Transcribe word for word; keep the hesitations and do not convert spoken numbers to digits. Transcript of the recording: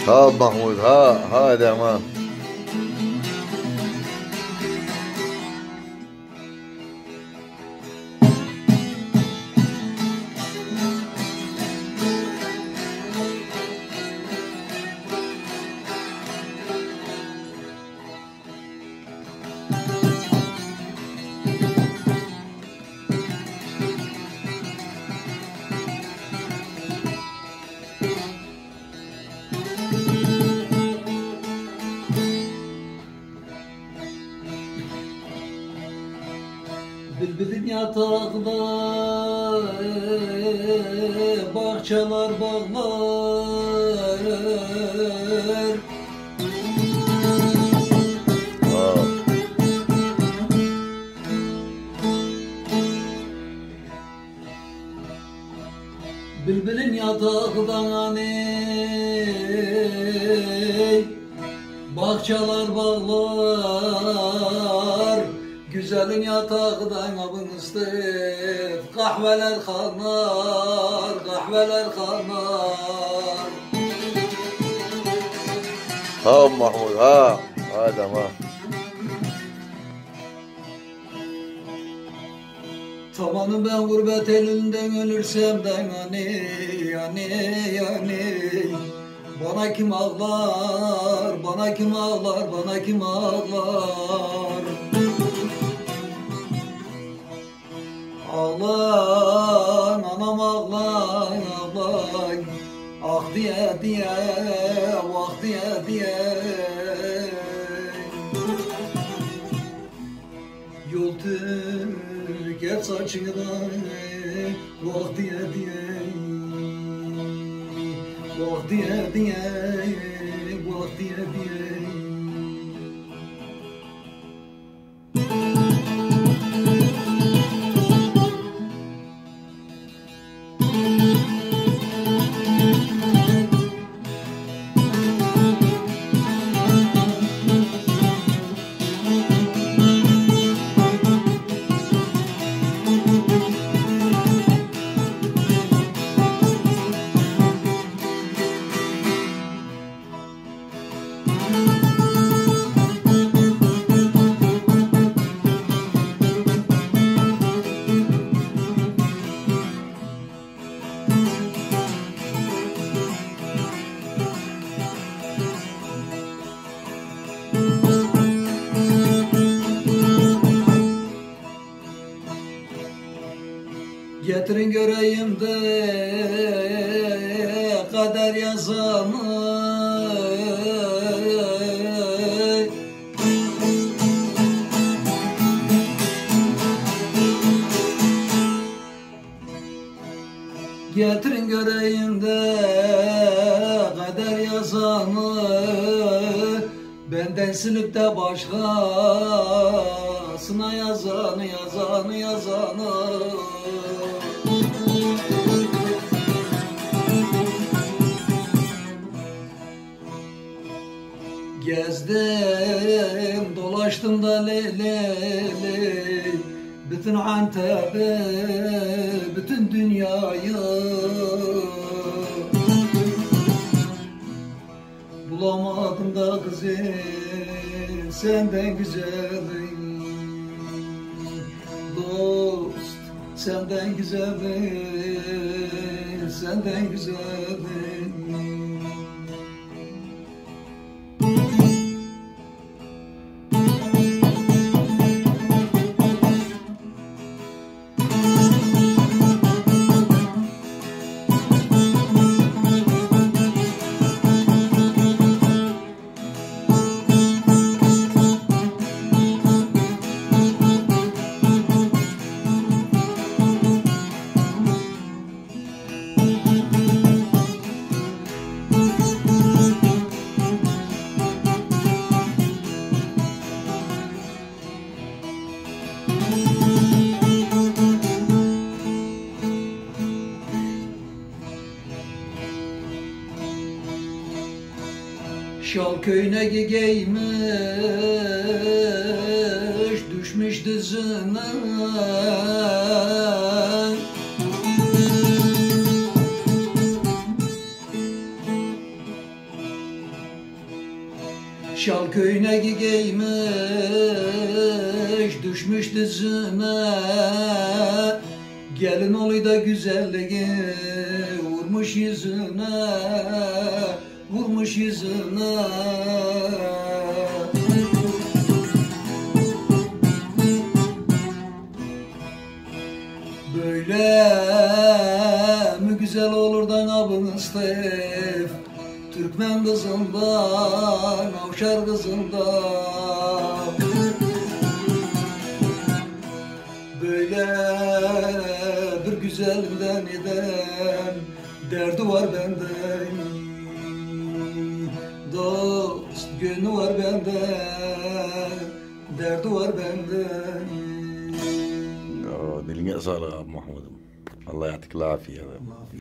ها محمود ها ها تمام. Bülbülün yatakta bahçeler bağlar. ها Bülbülün yatakta ne bahçeler bağlar. Güzelin yatağından abın ıstık, kahveler kanar, kahveler kanar. ها محمود ها ها تمام. Tabanım ben gurbet elinden ölürsem de yani, yani, yani. Bana kim ağlar, bana kim ağlar, bana kim ağlar. Ağlan anam ağlan ağlan, ah diye diye vah diye diye. Yol tüker saçından vah diye diye, vah diye diye, vah diye diye. Getirin göreyim de kader yazanı. Getirin göreyim de kader yazanı. Benden silip de başkasına yazanı, yazanı, yazanı. Gezdim, dolaştım da le le le, bütün Antep'i, bütün dünyayı. Bulamadım da kızı senden güzel, dost senden güzel, senden güzel. Şal köyüne giymiş, düşmüş dizine. Şal köyüne giymiş, düşmüş dizine. Gelin olayı da güzelliği vurmuş yüzüne, vurmuş yüzüne. Böyle mi güzel olur da nabın istef, Türkmen kızından, Avşar kızından. Böyle bir güzelinden eden derdi var bende. Dost gönlü var bende, derdi var bende. Oo, diline sağlık abi Mahmud'um. Allah yattık lafiye.